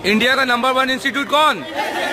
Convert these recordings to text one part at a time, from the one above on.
India का नंबर 1 institute कौन?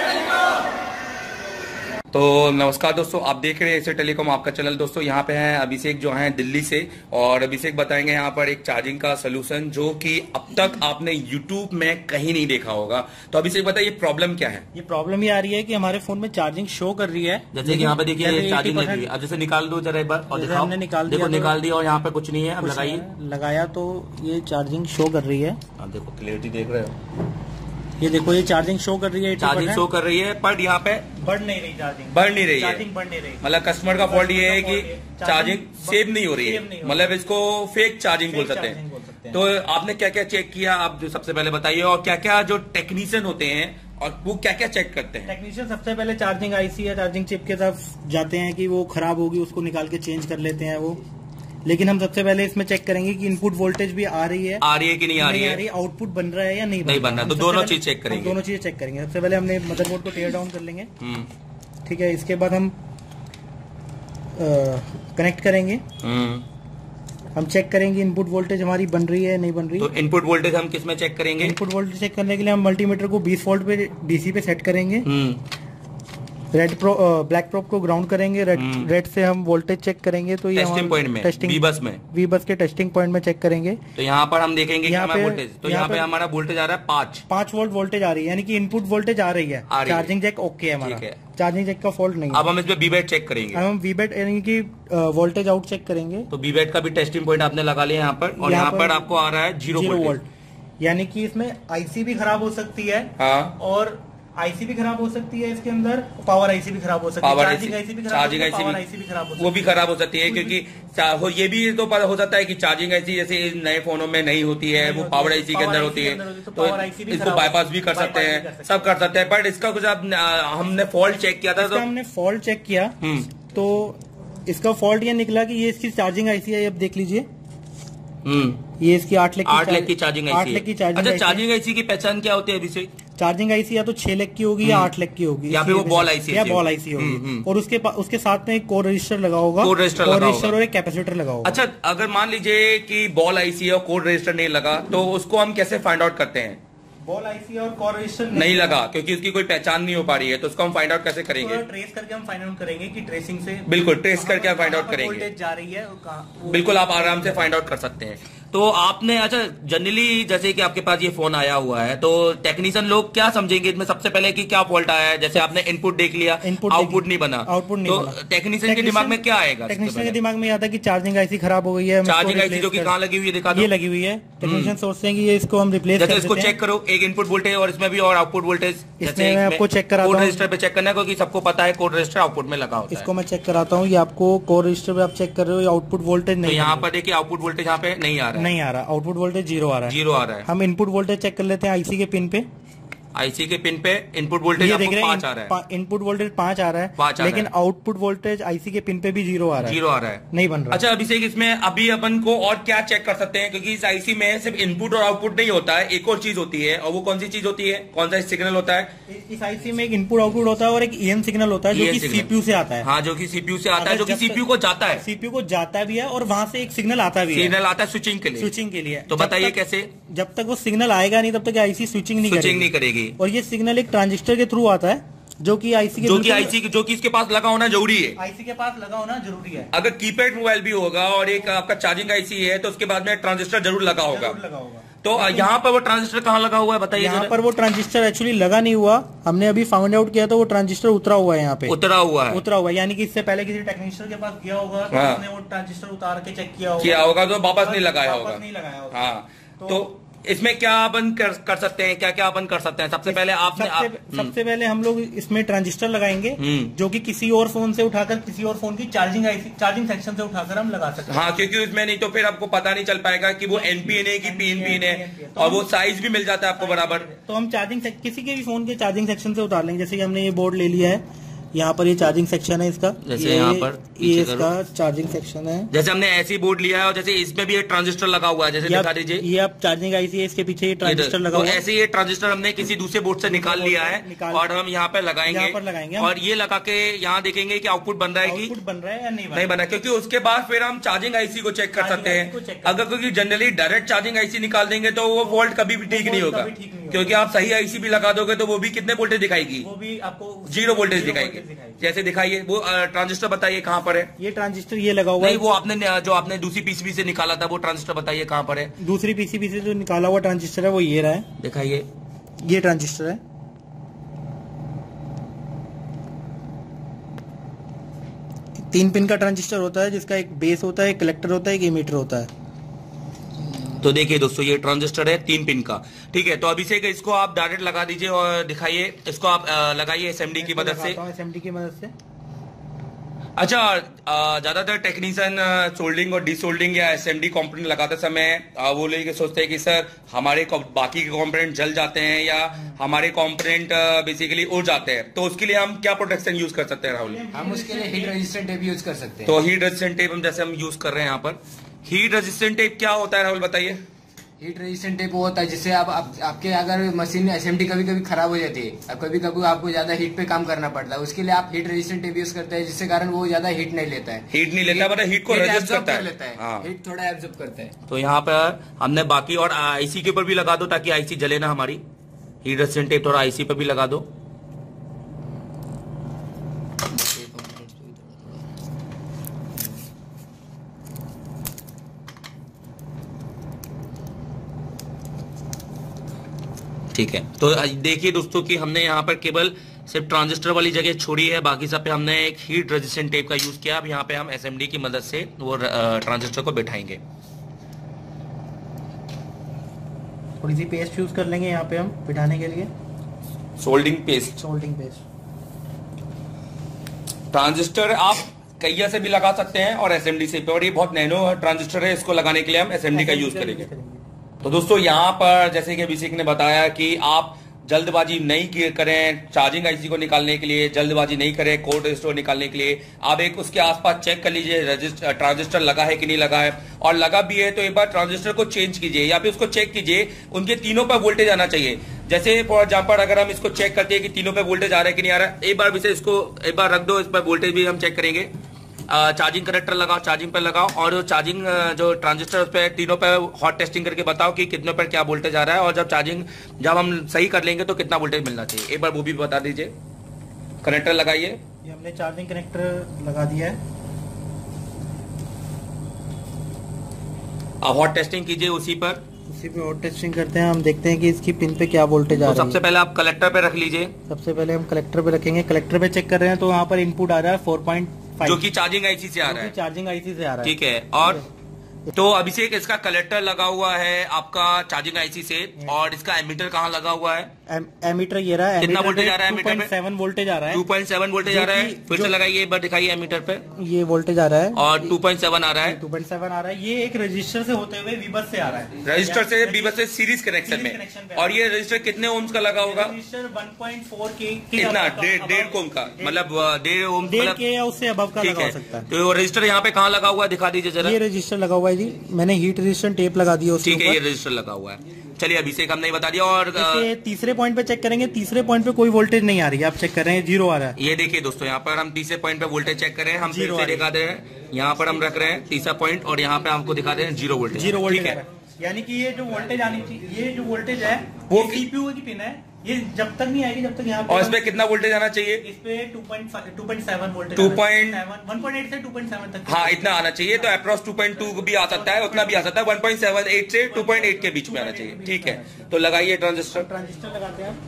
तो नमस्कार दोस्तों, आप देख रहे हैं एसर टेलीकॉम, आपका चैनल। दोस्तों यहाँ पे हैं अभिषेक जो हैं दिल्ली से, और अभिषेक बताएंगे यहाँ पर एक चार्जिंग का सोल्यूशन जो कि अब तक आपने यूट्यूब में कहीं नहीं देखा होगा। तो अभिषेक बताइए प्रॉब्लम क्या है? ये प्रॉब्लम ये आ रही है कि हमारे फोन में चार्जिंग शो कर रही है, जैसे कि यहाँ पे देखिए चार्जिंग लगी है। अब जैसे निकाल दो जरा एक बार और दिखाओ। हमने निकाल दिया, देखो निकाल दिया और यहाँ पे कुछ नहीं है। अब लगाइए, लगाया तो ये चार्जिंग शो कर रही है। आप देखो क्लियरिटी देख रहे हो, ये देखो ये चार्जिंग शो कर रही है, चार्जिंग शो कर रही है, पर यहाँ पे बढ़ नहीं रही चार्जिंग, बढ़ नहीं रही है। चार्जिंग बढ़ नहीं रही, मतलब कस्टमर का फॉल्ट ये है कि चार्जिंग सेव नहीं हो रही है, मतलब इसको फेक चार्जिंग बोल सकते हैं। तो आपने क्या क्या चेक किया, आप जो सबसे पहले बताइए, और क्या क्या जो टेक्नीशियन होते हैं और वो क्या क्या चेक करते हैं? टेक्नीशियन सबसे पहले चार्जिंग आईसी या चार्जिंग चिप के तरफ जाते हैं कि वो खराब होगी, उसको निकाल के चेंज कर लेते हैं वो। लेकिन हम सबसे पहले इसमें चेक करेंगे कि इनपुट वोल्टेज भी आ रही है कि नहीं आ रही है, आउटपुट बन रहा है या नहीं बन रहा। तो दोनों चीज चेक करेंगे, दोनों चीजें चेक करेंगे। सबसे पहले हमने मदरबोर्ड को टेयर डाउन कर लेंगे, ठीक है। इसके बाद हम कनेक्ट करेंगे, हम चेक करेंगे इनपुट वोल्टेज हमारी बन रही है नहीं बन रही। तो इनपुट वोल्टेज हम किस में चेक करेंगे? इनपुट वोल्टेज चेक करने के लिए हम मल्टीमीटर को 20 वोल्ट पे डीसी पे सेट करेंगे। ब्लैक प्रोब को ग्राउंड करेंगे, रेड से हम वोल्टेज चेक करेंगे। तो ये टेस्टिंग पॉइंट में, वी बस के टेस्टिंग पॉइंट में चेक करेंगे। तो यहाँ पर हम देखेंगे कि हमारा वोल्टेज, तो यहाँ पे हमारा वोल्टेज आ रहा है 5 वोल्ट वोल्टेज आ रही है, यानी कि इनपुट वोल्टेज आ रही है। चार्जिंग जैक ओके है हमारा, चार्जिंग जैक का फॉल्ट नहीं है। अब हम इसमें वीबैट चेक करेंगे, अब हम वीबैट यानी कि वोल्टेज आउट चेक करेंगे। तो वीबैट का भी टेस्टिंग पॉइंट आपने लगा लिया यहाँ पर, और यहाँ पर आपको आ रहा है 0 वोल्ट, यानी कि इसमें आईसी भी खराब हो सकती है। हाँ, और आईसी भी खराब हो सकती है इसके अंदर, पावर आईसी भी खराब हो सकती है, चार्जिंग आईसी भी खराब हो सकती है, वो भी खराब हो सकती है। क्योंकि ये भी तो पता हो सकता है कि चार्जिंग आईसी जैसे नए फोनों में नहीं होती है, वो पावर आईसी के अंदर होती है, तो इसको बाईपास भी कर सकते हैं, सब कर सकते हैं। बट इसका कुछ हमने फॉल्ट चेक किया था, तो हमने फॉल्ट चेक किया तो इसका फॉल्ट ये निकला कि ये इसकी चार्जिंग आईसी है। अब देख लीजिए, ये इसकी 8 लाख की चार्जिंग आईसी है। अच्छा, चार्जिंग आईसी की पहचान क्या होती है अभिषेक? चार्जिंग आईसी या तो 6 लाख की होगी या 8 लाख की होगी, या फिर वो बॉल आईसी होगी। और उसके साथ में एक कोर रजिस्टर लगा होगा, कोर रजिस्टर और एक कैपेसिटर लगा होगा। अच्छा, अगर मान लीजिए कि बॉल आईसी और कोर रजिस्टर नहीं लगा, तो उसको हम कैसे फाइंड आउट करते हैं? बॉल आईसी और कोर रजिस्टर नहीं लगा क्योंकि उसकी कोई पहचान नहीं हो पा रही है, तो उसको हम फाइंड आउट कैसे करेंगे? ट्रेस करके हम फाइंड आउट करेंगे कि ट्रेसिंग से, बिल्कुल ट्रेस करके हम फाइंड आउट करेंगे, वोल्टेज जा रही है बिल्कुल आप आराम से फाइंड आउट कर सकते हैं। तो आपने, अच्छा जनरली जैसे कि आपके पास ये फोन आया हुआ है, तो टेक्नीशियन लोग क्या समझेंगे इसमें सबसे पहले कि क्या फॉल्ट आया है? जैसे आपने इनपुट देख लिया, आउटपुट नहीं बना, तो टेक्नीशियन के दिमाग में क्या आएगा? टेक्नीशियन के दिमाग में आता है कि चार्जिंग आईसी खराब हो गई है। चार्जिंग आईसी जो कि कहाँ लगी हुई है दिखा दो, ये लगी हुई है। टेक्नीशियन सोचते हैं कि ये इसको हम रिप्लेस जैसे इसको चेक करो, एक इनपुट वोल्टेज और इसमें भी और आउटपुट वोल्टेज, जैसे मैं आपको चेक कराता हूं, कोड रजिस्टर पे चेक करना है, क्योंकि सबको पता है कोड रजिस्टर आउटपुट में लगा होता है। इसको मैं चेक कराता हूँ, ये आपको कोड रजिस्टर पे आप चेक कर रहे हो, आउटपुट वोल्टेज नहीं, यहाँ पर देखिए आउटपुट वोल्टेज यहाँ पे नहीं आ रहा, आउटपुट वोल्टेज 0 आ रहा है। हम इनपुट वोल्टेज चेक कर लेते हैं आईसी के पिन पे। आईसी के पिन पे इनपुट वोल्टेज आपको 5 आ रहा है, इनपुट वोल्टेज 5 आ रहा है, लेकिन आउटपुट वोल्टेज आईसी के पिन पे भी 0 आ रहा है, नहीं बन रहा। अच्छा अभिषेक, इसमें अभी अपन को और क्या चेक कर सकते हैं? क्योंकि इस आईसी में सिर्फ इनपुट और आउटपुट नहीं होता है, एक और चीज होती है, और वो कौन सी चीज होती है? कौन सा सिग्नल होता है? इस आईसी में एक इनपुट आउटपुट होता है और एक ईएन सिग्नल होता है जो कि सीपीयू से आता है। हाँ, जो कि सीपीयू से आता है, जो कि सीपीयू को जाता है, सीपीयू को जाता भी है, और वहां से एक सिग्नल आता भी है, सिग्नल आता है स्विचिंग के लिए। तो बताइए कैसे? जब तक वो सिग्नल आएगा नहीं तब तक आईसी स्विचिंग नहीं करेगी। और ये सिग्नल एक ट्रांजिस्टर के थ्रू आता है, जो कि आईसी जो कि इसके पास लगा होना जरूरी है, आईसी के पास लगा होना जरूरी है। अगर कीपैड मोबाइल भी होगा और एक आपका चार्जिंग आईसी है, तो उसके बाद में ट्रांजिस्टर जरूर लगा होगा। तो यहाँ पर वो ट्रांजिस्टर कहाँ लगा हुआ है बताइए? यहाँ पर वो ट्रांजिस्टर एक्चुअली लगा नहीं हुआ, हमने अभी फाउंड आउट किया, तो वो ट्रांजिस्टर उतरा हुआ है यहाँ पे, उतरा हुआ है, यानी कि इससे पहले किसी टेक्नीशियन के पास गया होगा, तो उसने वो ट्रांजिस्टर उतार के चेक किया होगा, तो वापस नहीं लगाया होगा। हाँ, तो इसमें क्या अपन कर सकते हैं, क्या क्या अपन कर सकते हैं? सबसे पहले सबसे पहले हम लोग इसमें ट्रांजिस्टर लगाएंगे, जो कि किसी और फोन से उठाकर, किसी और फोन की चार्जिंग सेक्शन से उठाकर हम लगा सकते हैं। हाँ, क्योंकि उसमें नहीं तो फिर आपको पता नहीं चल पाएगा कि वो एनपीएन है कि पीएनपीएन है, और वो साइज भी मिल जाता है आपको बराबर। तो हम किसी के भी फोन के चार्जिंग सेक्शन से उतार लेंगे। जैसे कि हमने ये बोर्ड ले लिया है, यहाँ पर ये चार्जिंग सेक्शन है इसका, जैसे यहाँ पर ये इसका चार्जिंग सेक्शन है। जैसे हमने ऐसी बोर्ड लिया है, और जैसे इसमें भी एक ट्रांजिस्टर लगा हुआ है, जैसे दिखा दीजिए, ये आप चार्जिंग आईसी है, इसके पीछे ये ट्रांजिस्टर लगा हुआ है। ऐसे ये ट्रांजिस्टर हमने किसी दूसरे बोर्ड से निकाल लिया है, और हम यहाँ पे लगाएंगे, और ये लगा के यहाँ देखेंगे कि आउटपुट बन रहा है कि बन रहा है या नहीं बना, क्योंकि उसके बाद फिर हम चार्जिंग आईसी को चेक कर सकते हैं। अगर क्योंकि जनरली डायरेक्ट चार्जिंग आईसी निकाल देंगे तो वो वोल्ट कभी भी ठीक नहीं होगा, क्योंकि आप सही आईसी भी लगा दोगे तो वो भी कितने वोल्टेज दिखाएगी, वो भी आपको 0 वोल्टेज दिखाएगी। जैसे दिखाइए वो ट्रांजिस्टर बताइए कहाँ पर है। ये ट्रांजिस्टर ये लगा हुआ है, वो आपने जो आपने दूसरी पीसीबी से निकाला था वो ट्रांजिस्टर बताइए कहाँ पर है। दूसरी पीसीबी से जो निकाला हुआ ट्रांजिस्टर है वो ये रहा है, दिखाइए। ये ट्रांजिस्टर है, 3 पिन का ट्रांजिस्टर होता है जिसका एक बेस होता है, एक कलेक्टर होता है, एक इमीटर होता है। तो देखिए दोस्तों ये ट्रांजिस्टर है 3 पिन का, ठीक है। तो अभी से इसको आप डायरेक्ट लगा दीजिए और दिखाइए, इसको आप लगाइए एसएमडी की मदद से। एसएमडी की मदद से। अच्छा, ज्यादातर टेक्नीशियन सोल्डिंग और डिसोल्डिंग या एसएमडी कंपोनेंट लगाते समय वो लोग सोचते हैं कि सर हमारे बाकी के कंपोनेंट जल जाते हैं या हमारे कंपोनेंट बेसिकली उड़ जाते हैं, तो उसके लिए हम क्या प्रोटेक्शन यूज कर सकते हैं राहुल? हम उसके लिए हीट रेजिस्टेंट टेप यूज कर सकते हैं। तो हीट रेजिस्टेंट टेप हम जैसे हम यूज कर रहे हैं यहाँ पर, हीट रेजिस्टेंट टेप क्या होता है राहुल बताइए? हीट रेजिस्टेंट टेप वो होता है जिससे आपके अगर मशीन एसएमडी कभी कभी खराब हो जाती है, कभी कभी आपको ज्यादा हीट पे काम करना पड़ता है, उसके लिए आप हीट रेजिस्टेंट टेप यूज करते हैं जिससे कारण वो ज्यादा हीट नहीं लेता है। हीट नहीं लेता मतलब हीट को रेजिस्ट करता है, लेता है। हाँ। हीट थोड़ा एब्जॉर्ब करता है। तो यहाँ पर हमने बाकी और आईसी के ऊपर भी लगा दो ताकि आईसी जले ना हमारी। हीट रेजिस्टेंट टेप थोड़ा आईसी पर भी लगा दो। ठीक है, तो देखिए दोस्तों कि हमने यहाँ पर केवल सिर्फ ट्रांजिस्टर वाली जगह छोड़ी है, बाकी सब पे हमने एक हीट रेजिस्टेंट टेप का यूज किया। अब यहाँ पे हम एसएमडी की मदद से वो ट्रांजिस्टर को बिठाएंगे। थोड़ी सी पेस्ट यूज कर लेंगे यहाँ पे हम बिठाने के लिए, सोल्डिंग पेस्ट। ट्रांजिस्टर आप कैया से भी लगा सकते हैं और एसएमडी से, और ये बहुत नैनो ट्रांजिस्टर है, इसको लगाने के लिए हम एसएमडी का यूज करेंगे। तो दोस्तों यहाँ पर जैसे कि अभिषेक ने बताया कि आप जल्दबाजी नहीं करें चार्जिंग आईसी को निकालने के लिए, जल्दबाजी नहीं करें कोड रजिस्टर निकालने के लिए। आप एक उसके आसपास चेक कर लीजिए ट्रांजिस्टर लगा है कि नहीं लगा है, और लगा भी है तो एक बार ट्रांजिस्टर को चेंज कीजिए या फिर उसको चेक कीजिए उनके तीनों पर वोल्टेज आना चाहिए। जैसे फॉर एग्जाम्पल अगर हम इसको चेक करते हैं कि तीनों पे वोल्टेज आ रहा है कि नहीं आ रहा है, एक बार भी इसको एक बार रख दो, इस पर वोल्टेज भी हम चेक करेंगे। चार्जिंग कनेक्टर लगाओ, चार्जिंग पे लगाओ, और चार्जिंग जो ट्रांजिस्टर उस पे तीनों पे हॉट टेस्टिंग करके बताओ कि कितने पर क्या वोल्टेज आ रहा है, और जब हम सही कर लेंगे तो कितना वोल्टेज मिलना चाहिए, एक बार वो भी बता दीजिए। कनेक्टर लगाइए। ये हमने चार्जिंग कनेक्टर लगा दिया है, आप हॉट टेस्टिंग कीजिए उसी पे हॉट टेस्टिंग करते हैं। हम देखते हैं कि इसकी पिन पे क्या वोल्टेज आ रहा है। सबसे पहले आप कलेक्टर पे रख लीजिए। सबसे पहले हम कलेक्टर पे रखेंगे। कलेक्टर पे चेक कर रहे हैं तो वहाँ पर इनपुट आ रहा है 4.5, जो कि चार्जिंग आईसी से आ रहा है। चार्जिंग आईसी से आ रहा है, ठीक है। और तो अभिषेक इसका कलेक्टर लगा हुआ है आपका चार्जिंग आईसी से, और इसका एमीटर कहाँ लगा हुआ है? एमीटर ये रहा है। कितना वोल्टेज आ रहा है एमीटर पे? 2.7 वोल्टेज आ रहा है। 2.7 वोल्टेज आ रहा है। फिर से लगाइए, एक बार दिखाइए एमीटर पे। ये वोल्टेज आ रहा है और 2.7 आ रहा है। 2.7 आ रहा है। ये एक रजिस्टर से होते हुए वीबस से आ रहा है। रजिस्टर से वीबस से सीरीज कनेक्शन में। और ये रजिस्टर कितने ओम्स का लगा होगा? रजिस्टर 1.4 के कितना? 1.5 ओम का, मतलब 1.5 ओम, मतलब के या उससे अबव का लगा सकता है। तो रजिस्टर यहाँ पे कहाँ लगा हुआ है दिखा दीजिए जरा। ये रजिस्टर लगा हुआ है जी, मैंने हीट रेजिस्टेंट टेप लगा दिया उसके ऊपर। ठीक है, ये रजिस्टर लगा हुआ है। चलिए अभिषेक हमने बता दिया। और तीसरे पॉइंट पे चेक करेंगे। तीसरे पॉइंट पे कोई वोल्टेज नहीं आ रही है, आप चेक कर रहे हैं 0 आ रहा है। ये देखिए दोस्तों, यहाँ पर हम तीसरे पॉइंट पे वोल्टेज चेक कर रहे हैं, हम फिर से दिखा दे रहे हैं। यहाँ पर हम रख रहे हैं तीसरा पॉइंट और यहाँ पे हमको दिखा दे रहे हैं 0 वोल्टेज। 0 वोल्टेज है, यानी कि ये जो वोल्टेज आनी चाहिए, ये जो वोल्टेज है वो सीपीयू की पिन है, ये जब तक नहीं आएगी जब तक यहाँ पे। और इसमें कितना वोल्टेज आना चाहिए? इस पे 2.7 वोल्टेज, 1.8 से 2.7 तक। हाँ, इतना आना चाहिए। तो अप्रॉक्स 2.2 भी आ सकता है, उतना भी आ सकता है। 1.78 से 2.8 के बीच में आना चाहिए। ठीक है, तो लगाइए ट्रांजिस्टर लगाते हैं।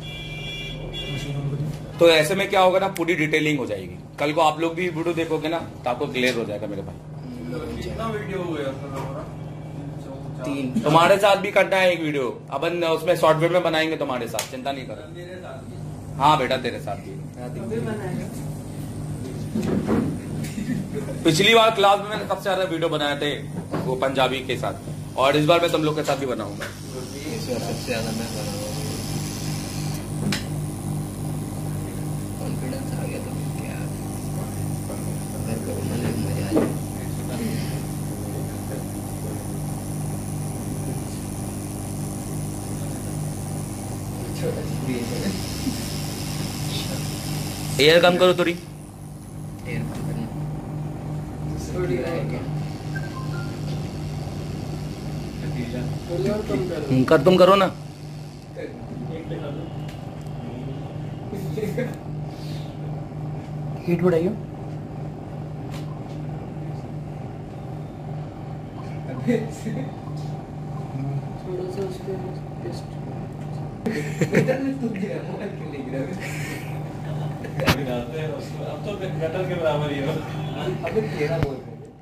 तो ऐसे में क्या होगा ना, पूरी डिटेलिंग हो जाएगी। कल को आप लोग भी वीडियो देखोगे ना तो आपको क्लियर हो जाएगा मेरे भाई। कितना वीडियो हो गया सर? 3। तुम्हारे साथ भी करना है एक वीडियो, अपन उसमें सॉफ्टवेयर में बनाएंगे तुम्हारे साथ, चिंता नहीं करो। हाँ बेटा, तेरे साथ भी। पिछली बार क्लास में मैंने सबसे ज्यादा वीडियो बनाए थे वो पंजाबी के साथ, और इस बार मैं तुम लोग के साथ भी बनाऊंगा। सबसे ज्यादा मैं कॉन्फिडेंस आ गया तो क्या घर को मजा आ जाए। एयर कम करो थोड़ी। एयर कम करना कर तुम करो ना। हीट बढ़ाइयो। थोड़ा सा उस पे टेस्ट अब तो गटर के बराबर ही हो। अबे तेरा बोल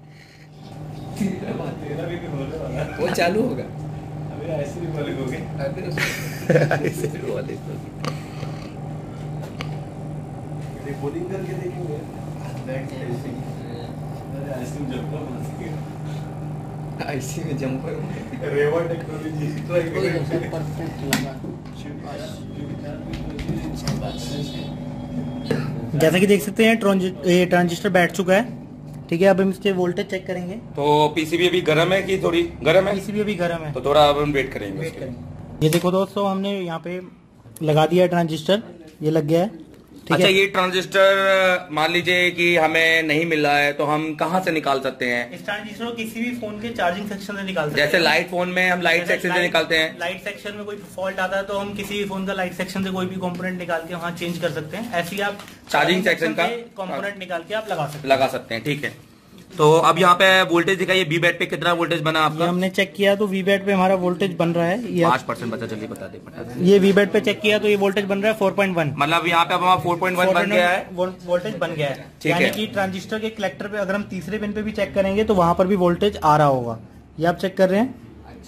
तेरा भी होने वाला है। वो चालू होगा। अभी ऐसे भी बोले होगे। ऐसे भी बोले रिपोर्टिंग करके देखेंगे। अरे आइसक्रीम जंपर बना सके। आईसी में जंपर रेवा टेक्नोलॉजी ट्राई करेंगे। परफेक्ट लगा। जैसा कि देख सकते हैं ट्रांजिस्टर बैठ चुका है। ठीक है, अब हम इसके वोल्टेज चेक करेंगे। तो पीसीबी अभी गर्म है कि थोड़ी गर्म है? पीसीबी अभी गर्म है, तो थोड़ा अब हम वेट करेंगे। ये देखो दोस्तों, हमने यहाँ पे लगा दिया है ट्रांजिस्टर, ये लग गया है। अच्छा, ये ट्रांजिस्टर मान लीजिए कि हमें नहीं मिल रहा है तो हम कहाँ से निकाल सकते हैं? इस ट्रांजिस्टर को किसी भी फोन के चार्जिंग सेक्शन से निकाल सकते हैं। जैसे लाइट फोन में हम लाइट सेक्शन से निकालते हैं। लाइट सेक्शन में कोई फॉल्ट आता है तो हम किसी भी फोन का लाइट सेक्शन से कोई भी कंपोनेंट निकाल के वहाँ चेंज कर सकते हैं। ऐसे ही आप चार्जिंग सेक्शन का कंपोनेंट निकाल के आप लगा सकते हैं। ठीक है। तो अब यहाँ पे वोल्टेज दिखाइए, वी बैट पे कितना वोल्टेज बना आपका? हमने चेक किया तो वी बैट पे हमारा वोल्टेज बन रहा है, ये 5% बचा, जल्दी बता दे। ये वी बैट पे चेक किया तो ये वोल्टेज बन रहा है 4.1। मतलब यहाँ पे अब हमारा 4.1 बन गया है, वोल्टेज बन गया है। ठीक है। यानी कि ट्रांजिस्टर के कलेक्टर पे अगर हम तीसरे पिन पे भी चेक करेंगे तो वहां पर भी वोल्टेज आ रहा होगा। ये आप चेक कर रहे हैं,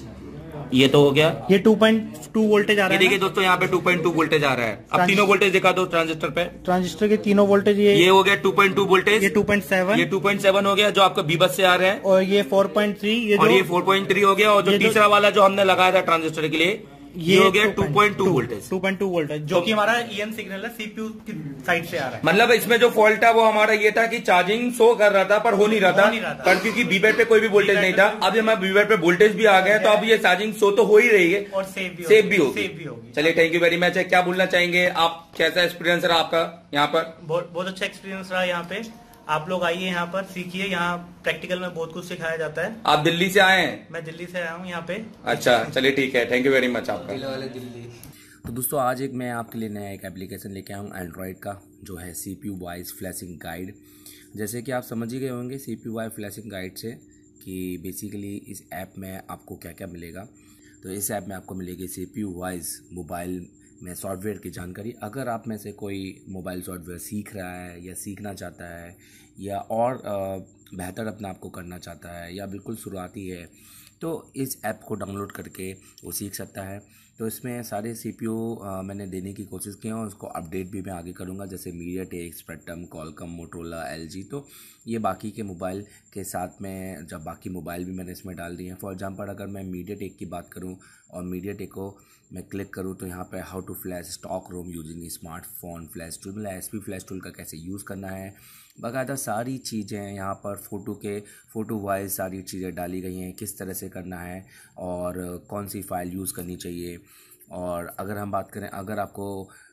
ये तो हो गया। ये 2.2 वोल्टेज आ रहा है। देखिए दोस्तों, यहाँ पे 2.2 वोल्टेज आ रहा है। अब तीनों वोल्टेज दिखा दो ट्रांजिस्टर पे। ट्रांजिस्टर के तीनों वोल्टेज ये हो गया 2.2 वोल्टेज, ये 2.7, ये 2.7 हो गया जो आपका बीबस से आ रहा है, और ये 4.3, और ये 4.3 हो गया, और जो तीसरा वाला जो हमने लगाया था ट्रांजिस्टर के लिए ये हो गया 2.2 वोल्टेज। 2.2 वोल्टेज जो कि हमारा ईएन सिग्नल है, सीपीयू की साइड से आ रहा है। मतलब इसमें जो फॉल्ट था वो हमारा ये था कि चार्जिंग शो कर रहा था पर हो नहीं रहा था, पर क्योंकि बीबेट पे कोई भी वोल्टेज नहीं था। अब हमारे बीबेट पे वोल्टेज भी आ गया तो अब ये चार्जिंग शो तो हो ही रही है और सेव भी होगी। चलिए, थैंक यू वेरी मच। क्या बोलना चाहेंगे आप, कैसा एक्सपीरियंस रहा आपका यहाँ पर? बहुत अच्छा एक्सपीरियंस रहा यहाँ पे। आप लोग आइए यहाँ पर, सीखिए। यहाँ प्रैक्टिकल में बहुत कुछ सिखाया जाता है। आप दिल्ली से आए हैं? मैं दिल्ली से आया हूँ यहाँ पे। अच्छा, चलिए ठीक है, थैंक यू वेरी मच आपका। दिल्ली। तो दोस्तों, आज मैं आपके लिए नया एक एप्लीकेशन लेके आया हूँ एंड्रॉयड का, जो है CPU वाइज फ्लैशिंग गाइड। जैसे कि आप समझ ही गए होंगे CPU वाइज फ्लैशिंग गाइड से कि बेसिकली इस ऐप में आपको क्या क्या मिलेगा। तो इस ऐप में आपको मिलेगी CPU वाइज मोबाइल में सॉफ्टवेयर की जानकारी। अगर आप में से कोई मोबाइल सॉफ्टवेयर सीख रहा है या सीखना चाहता है या और बेहतर अपना आप को करना चाहता है या बिल्कुल शुरुआती है, तो इस ऐप को डाउनलोड करके वो सीख सकता है। तो इसमें सारे CPU मैंने देने की कोशिश की है और उसको अपडेट भी मैं आगे करूँगा, जैसे MediaTek, Spectrum, Qualcomm, Motorola, LG। तो ये बाकी के मोबाइल के साथ में जब बाकी मोबाइल भी मैंने इसमें डाल दिए हैं। फॉर एग्जांपल अगर मैं मीडियाटेक की बात करूँ और मीडियाटेक को मैं क्लिक करूँ तो यहाँ पे how to flash stock ROM using smartphone flash tool, मतलब SP फ्लैश टूल का कैसे यूज़ करना है, बाकायदा सारी चीज़ें यहाँ पर फ़ोटो वाइज सारी चीज़ें डाली गई हैं, किस तरह से करना है और कौन सी फ़ाइल यूज़ करनी चाहिए। और अगर हम बात करें, अगर आपको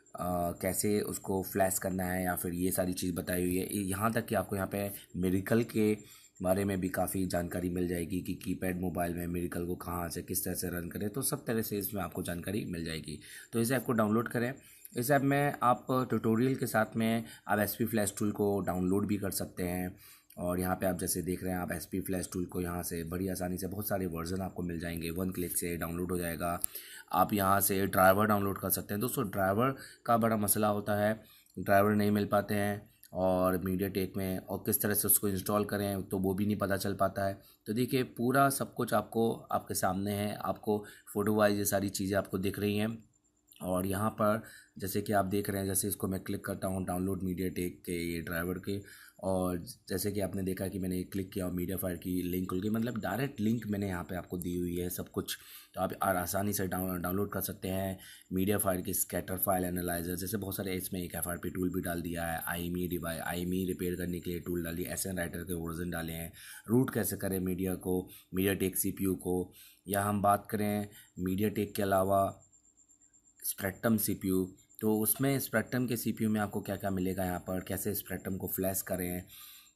कैसे उसको फ्लैश करना है या फिर ये सारी चीज़ बताई हुई है। यहाँ तक कि आपको यहाँ पे मिरेकल के बारे में भी काफ़ी जानकारी मिल जाएगी कि कीपैड मोबाइल में मिरेकल को कहाँ से किस तरह से रन करें, तो सब तरह से इसमें आपको जानकारी मिल जाएगी। तो इस ऐप को डाउनलोड करें। इस ऐप में आप ट्यूटोरियल के साथ में आप SP फ्लैश टूल को डाउनलोड भी कर सकते हैं। और यहाँ पे आप जैसे देख रहे हैं, आप SP फ्लैश टूल को यहाँ से बड़ी आसानी से बहुत सारे वर्जन आपको मिल जाएंगे, 1 क्लिक से डाउनलोड हो जाएगा। आप यहाँ से ड्राइवर डाउनलोड कर सकते हैं। दोस्तों, ड्राइवर का बड़ा मसला होता है, ड्राइवर नहीं मिल पाते हैं और मीडियाटेक में, और किस तरह से उसको इंस्टॉल करें तो वो भी नहीं पता चल पाता है। तो देखिए, पूरा सब कुछ आपको आपके सामने है, आपको फ़ोटो वाइज ये सारी चीज़ें आपको दिख रही हैं। और यहाँ पर जैसे कि आप देख रहे हैं, जैसे इसको मैं क्लिक करता हूँ डाउनलोड मीडियाटेक के ये ड्राइवर के, और जैसे कि आपने देखा कि मैंने क्लिक किया और मीडिया फायर की लिंक खुल गई, मतलब डायरेक्ट लिंक मैंने यहाँ पे आपको दी हुई है सब कुछ। तो आप आसानी से डाउनलोड कर सकते हैं मीडिया फायर की स्कैटर फाइल एनालाइजर, जैसे बहुत सारे इसमें एक FRP टूल भी डाल दिया है, IME रिपेयर करने के लिए टूल डाली, SN राइटर के वर्जन डाले हैं, रूट कैसे करें मीडियाटेक CPU को, या हम बात करें मीडियाटेक के अलावा स्पेक्ट्रम CPU, तो उसमें स्पेक्ट्रम के CPU में आपको क्या क्या मिलेगा, यहाँ पर कैसे स्पेक्ट्रम को फ्लैश करें,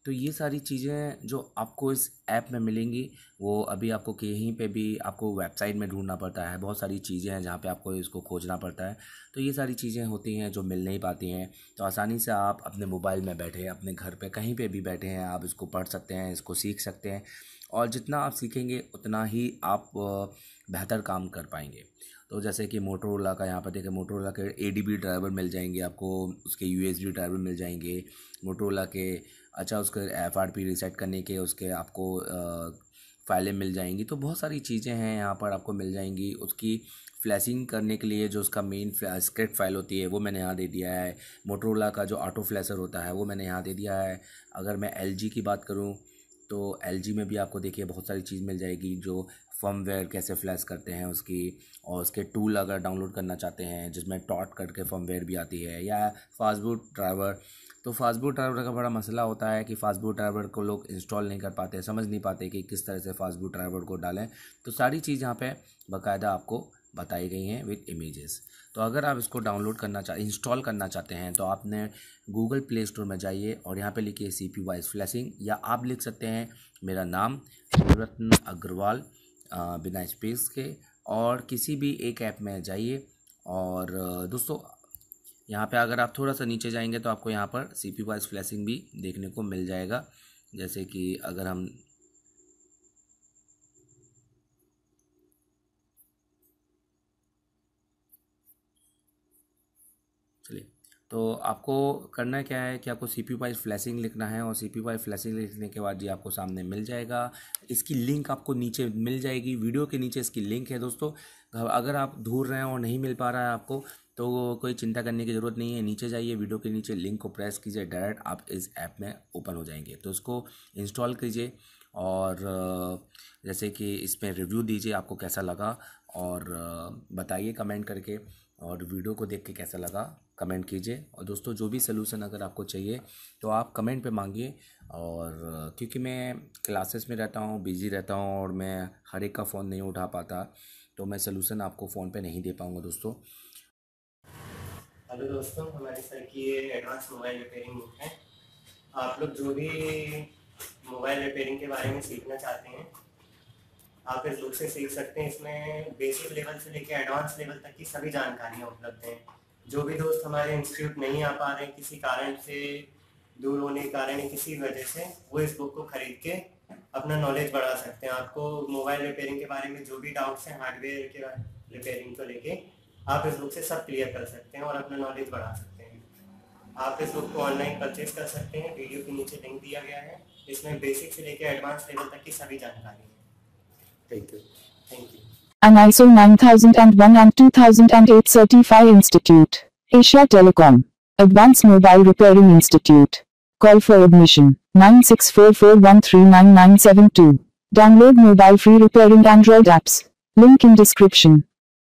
तो ये सारी चीज़ें जो आपको इस ऐप में मिलेंगी वो अभी आपको कहीं पे भी आपको वेबसाइट में ढूंढना पड़ता है, बहुत सारी चीज़ें हैं जहाँ पे आपको इसको खोजना पड़ता है। तो ये सारी चीज़ें होती हैं जो मिल नहीं पाती हैं, तो आसानी से आप अपने मोबाइल में बैठे, अपने घर पे कहीं पे भी बैठे हैं, आप इसको पढ़ सकते हैं, इसको सीख सकते हैं। और जितना आप सीखेंगे उतना ही आप बेहतर काम कर पाएंगे। तो जैसे कि मोटोरोला का यहाँ पर देखें, मोटोरोला के ADB ड्राइवर मिल जाएंगे आपको, उसके USB ड्राइवर मिल जाएंगे मोटोरोला के। अच्छा, उसके FRP रीसेट करने के उसके आपको फाइलें मिल जाएंगी। तो बहुत सारी चीज़ें हैं यहाँ पर आपको मिल जाएंगी। उसकी फ्लैशिंग करने के लिए जो उसका मेन स्क्रिप्ट फाइल होती है वो मैंने यहाँ दे दिया है। मोटोरोला का जो ऑटो फ्लैशर होता है वो मैंने यहाँ दे दिया है। अगर मैं LG की बात करूँ तो LG में भी आपको देखिए बहुत सारी चीज़ मिल जाएगी, जो फर्मवेयर कैसे फ्लैश करते हैं उसकी, और उसके टूल अगर डाउनलोड करना चाहते हैं जिसमें टॉट करके फर्मवेयर भी आती है, या फास्टबूट ड्राइवर। तो फास्टबूट ड्राइवर का बड़ा मसला होता है कि फास्टबूट ड्राइवर को लोग इंस्टॉल नहीं कर पाते, समझ नहीं पाते कि किस तरह से फास्टबूट ड्राइवर को डालें। तो सारी चीज़ यहाँ पे बाकायदा आपको बताई गई हैं विद इमेजेस। तो अगर आप इसको डाउनलोड करना इंस्टॉल करना चाहते हैं तो आपने गूगल प्ले स्टोर में जाइए और यहाँ पे लिखिए CPU वाइज फ्लैशिंग, या आप लिख सकते हैं मेरा नाम देवरत्न अग्रवाल बिना स्पेस के, और किसी भी एक ऐप में जाइए। और दोस्तों यहाँ पे अगर आप थोड़ा सा नीचे जाएंगे तो आपको यहाँ पर CPU वाइज फ्लैशिंग भी देखने को मिल जाएगा। जैसे कि अगर हम चलिए, तो आपको करना क्या है कि आपको CPU वाइज फ्लैशिंग लिखना है, और CPU वाइज फ्लैशिंग लिखने के बाद ये आपको सामने मिल जाएगा। इसकी लिंक आपको नीचे मिल जाएगी, वीडियो के नीचे इसकी लिंक है दोस्तों। अगर आप ढूंढ रहे हैं और नहीं मिल पा रहा है आपको तो कोई चिंता करने की ज़रूरत नहीं है। नीचे जाइए, वीडियो के नीचे लिंक को प्रेस कीजिए, डायरेक्ट आप इस ऐप में ओपन हो जाएंगे। तो इसको इंस्टॉल कीजिए और जैसे कि इसमें रिव्यू दीजिए आपको कैसा लगा, और बताइए कमेंट करके, और वीडियो को देख के कैसा लगा कमेंट कीजिए। और दोस्तों जो भी सलूशन अगर आपको चाहिए तो आप कमेंट पे मांगिए, और क्योंकि मैं क्लासेस में रहता हूँ, बिज़ी रहता हूँ, और मैं हर एक का फ़ोन नहीं उठा पाता, तो मैं सलूशन आपको फ़ोन पे नहीं दे पाऊँगा दोस्तों। हेलो दोस्तों, हमारे सर की ये एडवांस मोबाइल रिपेयरिंग बुक है। आप लोग जो भी मोबाइल रिपेयरिंग के बारे में सीखना चाहते हैं आप इस बुक से सीख सकते हैं। इसमें बेसिक लेवल से लेकर एडवांस लेवल तक की सभी जानकारियाँ उपलब्ध हैं। जो भी दोस्त हमारे इंस्टीट्यूट नहीं आ पा रहे हैं किसी कारण से, दूर होने के कारण या किसी वजह से, वो इस बुक को खरीद के अपना नॉलेज बढ़ा सकते हैं। आपको मोबाइल रिपेयरिंग के बारे में जो भी डाउट्स हैं हार्डवेयर के रिपेयरिंग को लेके, आप इस बुक से सब क्लियर कर सकते हैं और अपना नॉलेज बढ़ा सकते हैं। आप इस बुक को ऑनलाइन परचेज कर सकते हैं, वीडियो के नीचे लिंक दिया गया है। इसमें बेसिक से लेकर एडवांस लेवल तक की सभी जानकारी है। Thank you. An ISO 9001 and 2008 Certified Institute. Asia Telecom. Advanced Mobile Repairing Institute. Call for admission 9644139972. Download mobile free repairing Android apps. Link in description.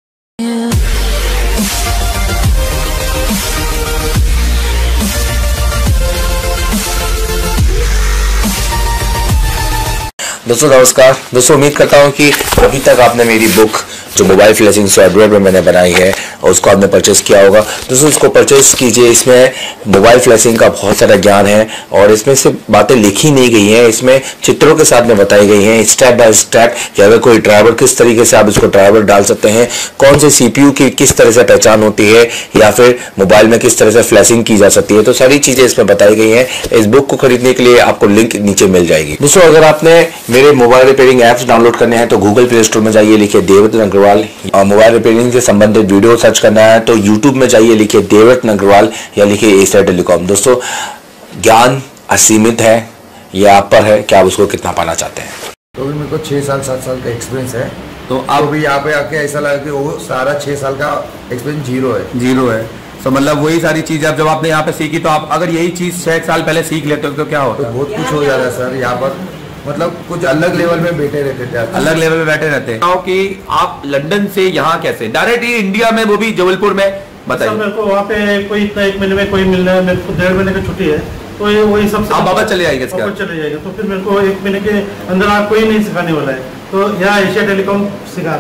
दोस्तों नमस्कार। दोस्तों उम्मीद करता हूं कि अभी तक आपने मेरी बुक जो मोबाइल फ्लैशिंग सॉफ्टवेयर में मैंने बनाई है और उसको आपने परचेस किया होगा। दोस्तों इसको परचेस कीजिए। इसमें मोबाइल फ्लैशिंग का बहुत सारा ज्ञान है और इसमें से बातें लिखी नहीं गई हैं, इसमें चित्रों के साथ में बताई गई हैं स्टेप बाय स्टेप कि अगर कोई ड्राइवर किस तरीके से आप इसको ड्राइवर डाल सकते हैं, कौन से CPU की किस तरह से पहचान होती है, या फिर मोबाइल में किस तरह से फ्लैशिंग की जा सकती है। तो सारी चीजें इसमें बताई गई हैं। इस बुक को खरीदने के लिए आपको लिंक नीचे मिल जाएगी। दोस्तों अगर आपने मेरे मोबाइल रिपेयरिंग ऐप्स डाउनलोड करने हैं तो गूगल प्ले स्टोर में जाइए, लिखिए देवरत्न अग्रवाल। मोबाइल रिपेयरिंग से संबंधित वीडियो सर्च करना है तो यूट्यूब में जाइए, लिखिए देवरत्न अग्रवाल या लिखिए एशिया टेलीकॉम। दोस्तों ज्ञान असीमित है, यह आप पर है कि आप उसको कितना पाना चाहते हैं। तो भी मेरे को 6 साल 7 साल का एक्सपीरियंस है, तो आप भी यहाँ पे आके ऐसा लगा कि वो सारा 6 साल का एक्सपीरियंस जीरो है। तो मतलब वही सारी चीज अब जब आपने यहाँ पे सीखी तो आप अगर यही चीज 6 साल पहले सीख लेते हो तो क्या होता? तो बहुत कुछ हो जाता है सर। यहाँ पर मतलब कुछ अलग लेवल में बैठे रहते थे, अलग लेवल में बैठे रहते हैं। कि आप लंदन से यहाँ कैसे डायरेक्ट इंडिया में, वो भी जबलपुर में, बताइए। मेरे को वहाँ पे कोई इतना 1 महीने में कोई मिलना है, मेरे को 1.5 महीने की छुट्टी है, तो ये वही सब आप वापस चले जाएंगे, चले जाएगा। तो फिर मेरे को 1 महीने के अंदर आप कोई नहीं सिखाने वाला है, तो यहाँ एशिया टेलीकॉम सिखा रहा है।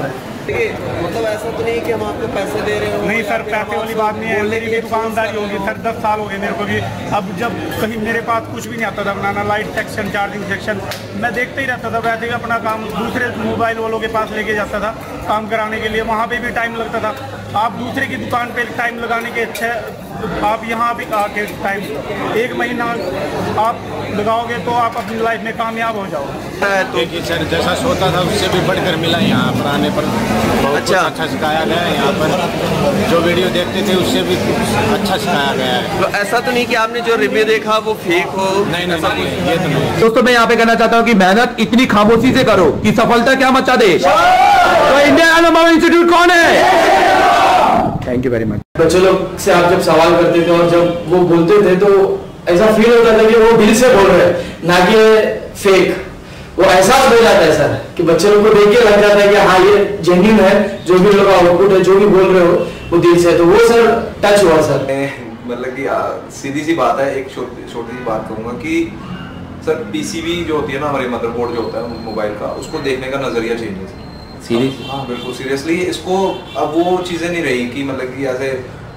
मतलब ऐसा तो नहीं कि हम आपको पैसे दे रहे हो? नहीं सर, पैसे वाली बात नहीं है, मेरी भी दुकानदारी होगी सर, 10 साल हो गए मेरे को भी। अब जब कहीं मेरे पास कुछ भी नहीं आता था बनाना, लाइट सेक्शन, चार्जिंग सेक्शन, मैं देखते ही रहता था, वैसे ही अपना काम दूसरे मोबाइल वालों के पास लेके जाता था काम कराने के लिए, वहाँ पे भी टाइम लगता था। आप दूसरे की दुकान पे टाइम लगाने के अच्छे आप यहाँ भी आके टाइम 1 महीना आप लगाओगे तो आप अपनी लाइफ में कामयाब हो जाओगे। तो सर जैसा सोचा था उससे भी बढ़कर मिला यहाँ पर आने पर। अच्छा सिखाया गया है यहाँ पर, जो वीडियो देखते थे उससे भी अच्छा सिखाया गया है। तो ऐसा तो नहीं कि आपने जो रिव्यू देखा वो फेक हो? नहीं, ये तो नहीं। दोस्तों मैं यहाँ पे कहना चाहता हूँ कि मेहनत इतनी खामोशी से करो कि सफलता क्या मचा दे। तो इंडिया का नंबर 1 इंस्टीट्यूट कौन है? Thank you very much. बच्चों लोग से आप जब सवाल करते थे और जब वो बोलते थे तो ऐसा फील होता था कि वो दिल से बोल रहे हैं, ना कि फेक। वो एहसास हो जाता है सर कि बच्चे लोग को देख के लग जाता है कि हाँ ये जेन्युइन है, जो भी लोग आउटपुट है, जो भी बोल रहे हो वो दिल से। तो वो सर टच हुआ सर। मतलब कि सीधी सी बात है, एक छोटी सी बात कहूँगा कि सर पीसीबी जो होती है ना, हमारे मदरबोर्ड जो होता है मोबाइल का, उसको देखने का नजरिया चेंज है सर। सीरियस? हाँ बिल्कुल सीरियसली। इसको अब वो चीज़ें नहीं रही कि मतलब कि ऐसे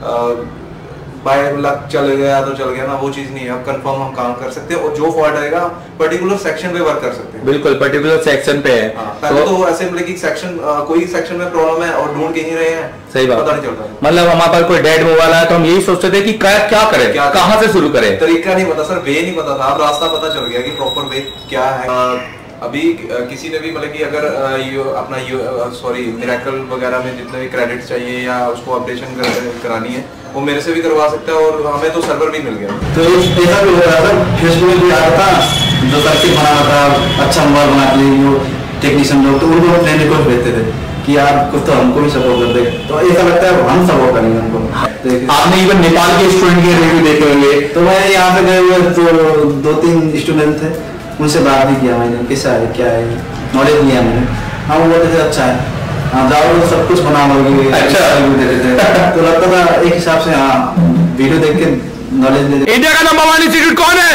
बाय लक चल गया तो चल गया ना, वो चीज़ नहीं है। अब कंफर्म हम काम कर सकते हैं और जो फॉल्ट आएगा पर्टिकुलर सेक्शन पे वर्क कर सकते हैं। बिल्कुल पर्टिकुलर सेक्शन पे है। पहले तो ऐसे मतलब कि सेक्शन कोई सेक्शन में प्रॉब्लम है और ढूंढ के नहीं रहे हैं, सही बात, पता नहीं चलता। मतलब हमारे पास कोई डेड मोबाइल है तो हम यही सोचते थे कि क्या करें, कहाँ से शुरू करें, तरीका नहीं पता सर, वे नहीं पता था। अब रास्ता पता चल गया कि प्रॉपर वे क्या है। अभी किसी ने भी मतलब कि अगर अपना मिरेकल वगैरह में जितने भी क्रेडिट चाहिए या उसको अपडेशन करानी है वो मेरे से भी करवा सकता है, और हमें तो सर्वर भी मिल गया। तो ऐसा भी हो रहा था, फेसबुक में भी आ रहा था, जो सर्किट बना रहा था, अच्छा मोबाइल बना के लिए जो टेक्नीशियन लोग, तो उनको फ्रेंड रिक्वेस्ट भेजते थे कि यार कुछ तो हमको भी सपोर्ट कर दे। तो ऐसा लगता है हम सपोर्ट करेंगे उनको। आपने इवन नेपाल के स्टूडेंट के रिव्यू देखे होंगे। तो मैं यहाँ पे गए हुए तो 2-3 स्टूडेंट थे, उनसे बात भी किया मैंने, कैसा है क्या है, नॉलेज लिया मैंने। हाँ वो बोलते थे अच्छा है, हाँ जाओ सब कुछ बना लोगे, अच्छा देते थे। तो लगता था एक हिसाब से हाँ वीडियो देख के नॉलेज ले। इंडिया का नंबर 1 इंस्टीट्यूट कौन है?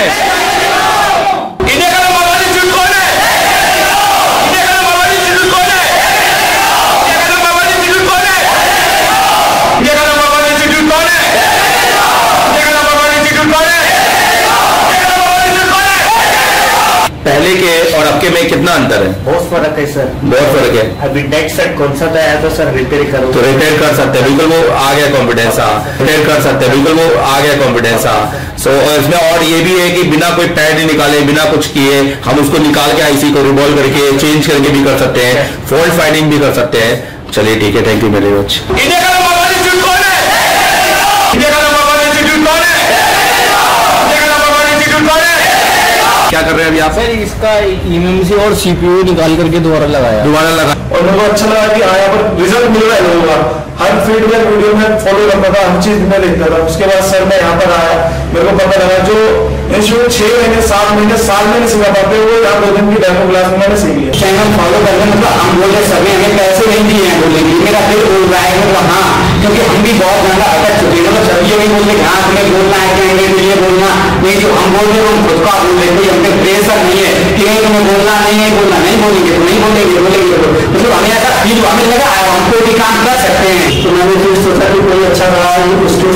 इंडिया का नंबर 1 इंस्टीट्यूट कौन है? इंडिया का नंबर 1 इंस्टीट्यूट कौन है? इंडिया का नंबर 1 इंस्टीट्यूट कौन है? इंडिया का नंबर 1 इंस्टीट्यूट कौन है? इंडिया का नंबर 1 इंस्टीट्यूट कौन है? पहले के और अब के में कितना अंतर है? बहुत फर्क है सर, बहुत फर्क है। अभी डेड सेट कौन सा था तो सर रिपेयर करो तो रिपेयर कर सकते हैं, बिल्कुल वो आ गया कॉन्फिडेंस। रिपेयर कर सकते हैं, बिल्कुल वो आ गया कॉन्फिडेंस। सो इसमें और ये भी है कि बिना कोई पैड निकाले, बिना कुछ किए हम उसको निकाल के आईसी को रिवॉल्व करके चेंज करके भी कर सकते हैं, फॉल्ट फाइंडिंग भी कर सकते हैं। चलिए ठीक है, thank you very much. India का नंबर 1 इंस्टीट्यूट कौन है? इंडिया का नंबर 1 इंस्टीट्यूट कौन है? इंडिया का नंबर 1 इंस्टीट्यूट कौन है? क्या कर रहे हैं अभी आप? सर इसका एमएमसी और सीपीयू निकाल करके दोबारा लगा। और मेरे को अच्छा लगा कि यहाँ पर रिजल्ट मिल रहा है लोगों का। हर फीडबैक वीडियो में फॉलो करता था, हर चीज में देखता था। उसके बाद सर मैं यहाँ पर आया, मेरे को पता लगा जो इंस्टीट्यूट 6 महीने 7 महीने साल में नहीं सीखा पाते वो यहाँ 2 दिन की डेमो क्लास में मैंने सीख लिया। चैनल फॉलो करके मतलब हम बोले सभी हमें पैसे नहीं दिए हैं बोलेंगे, मेरा दिल बोल रहा है मतलब हाँ, क्योंकि हम भी बहुत ज्यादा अटक चुके हैं। मतलब सभी ये नहीं बोलते हाँ तुम्हें बोलना है कि लिए बोलना नहीं, जो हम बोल रहे हैं हम खुद का बोल रहे हैं, हमने प्रेशर नहीं है कि तुम्हें बोलना नहीं है, बोलना नहीं बोलेंगे तो नहीं बोलेंगे। मतलब हमें ऐसा फील हमें लगा हमको भी काम कर सकते हैं। तो मैंने फिर सोचा कि कोई अच्छा रहा उसको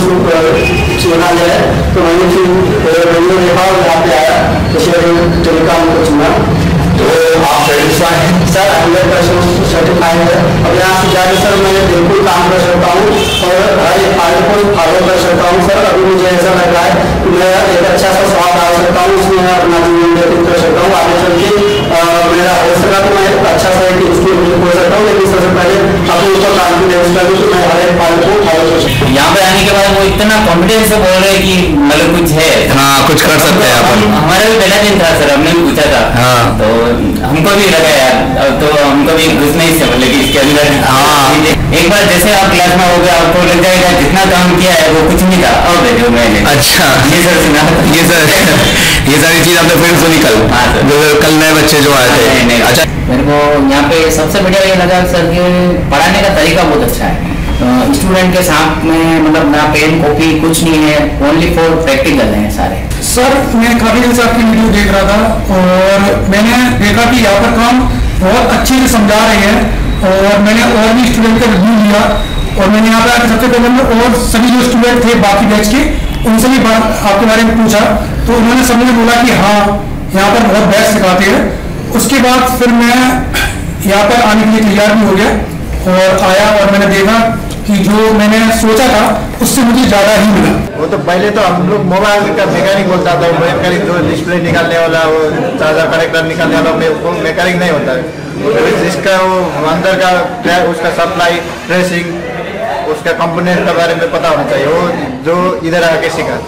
चुना जाए, तो मैंने फिर वीडियो देखा और यहाँ पे आया तो टेलीकॉम को चुना। तो आप सेटिस्फाई हैं? सर 100% सर्टिफाइड है। अब यहाँ से जाकर सर मैं बिल्कुल काम कर सकता हूँ और हर एक पार्ट को फॉलो कर सकता हूँ। सर अभी मुझे ऐसा लग रहा है कि मैं एक अच्छा सा स्वाद डाल सकता हूँ, उसमें मैं अपना जीवन व्यतीत कर सकता हूँ। आगे चल के मेरा हो सका तो मैं अच्छा सा एक इंस्टीट्यूट खोल सकता हूँ, लेकिन सबसे पहले अपने ऊपर कॉन्फिडेंस करूँ तो मैं हर एक पार्ट को फॉलो कर सकता हूँ। यहाँ पे आने के बाद वो इतना कॉन्फिडेंस से बोल रहे हैं कि मतलब कुछ है, हाँ कुछ कर सकते हैं अपन। हमारा भी पहला दिन था सर, हमने भी पूछा था हाँ, तो हमको भी लगा यार, तो हमको भी कुछ नहीं से मतलब कि इसके अंदर हाँ एक बार जैसे आप क्लास में हो गया आपको लग जाएगा जितना काम किया है वो कुछ नहीं था। और देखो मैंने अच्छा ये सर सुना, ये सर ये सारी चीज आपने फिर सुनी कल? हाँ सर, कल नए बच्चे जो आए थे। अच्छा मेरे को यहाँ पे सबसे बढ़िया ये लगा सर कि पढ़ाने का तरीका बहुत अच्छा है। स्टूडेंट के साथ में मतलब ना पेन कॉपी कुछ नहीं है, ओनली फॉर प्रैक्टिकल है सारे। सर मैं काफी दिन से आपकी वीडियो देख रहा था और मैंने देखा कि यहाँ पर काम बहुत अच्छे से समझा रहे हैं और मैंने और भी स्टूडेंट का रिव्यू लिया और मैंने यहाँ पे सबसे पहले मैं और सभी जो स्टूडेंट थे बाकी बैच के उनसे भी आपके बारे में पूछा, तो उन्होंने सबने बोला कि हाँ यहाँ पर बहुत बेस्ट सिखाते हैं। उसके बाद फिर मैं यहाँ पर आने के लिए तैयार भी हो गया और आया और मैंने देखा कि जो मैंने सोचा था उससे मुझे ज़्यादा ही मिला। वो तो पहले तो हम लोग मोबाइल का मैकेनिक बोलता था, मैकेनिक जो डिस्प्ले निकालने वाला, वो चार्जर कनेक्टर निकालने वाला, वो मैकेनिक नहीं होता है। जिसका वो अंदर का उसका सप्लाई, ट्रेसिंग, उसका कंपोनेंट के बारे में पता होना चाहिए। वो जो इधर आके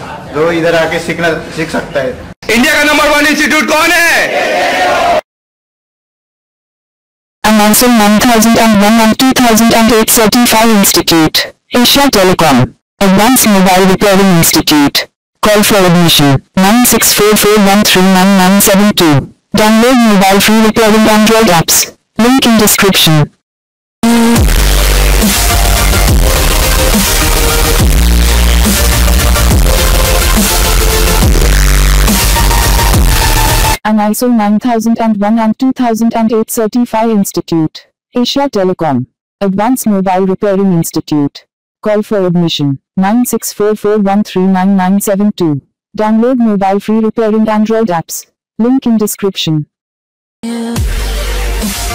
सीख सकता है। इंडिया का नंबर 1 इंस्टीट्यूट कौन है? ISO 9001 and 2008 Certified Institute. Asia Telecom. Advanced Mobile Repairing Institute. Call for admission 9644139972. Download mobile free repairing Android apps. Link in description. An ISO 9001 and 2008 Certified Institute. Asia Telecom. Advanced Mobile Repairing Institute. Call for admission 9644139972. Download mobile free repairing Android apps. Link in description.